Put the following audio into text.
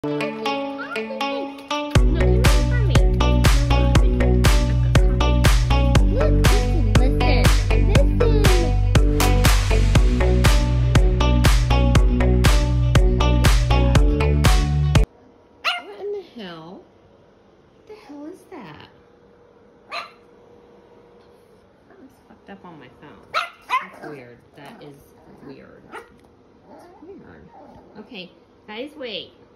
Up on my phone. That's weird. That is weird. Weird. Okay, guys, wait.